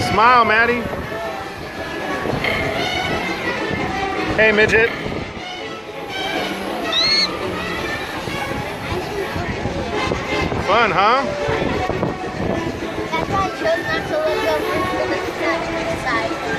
Smile, Maddie. Hey, midget. Fun, huh? That's why I chose not to look over to the side.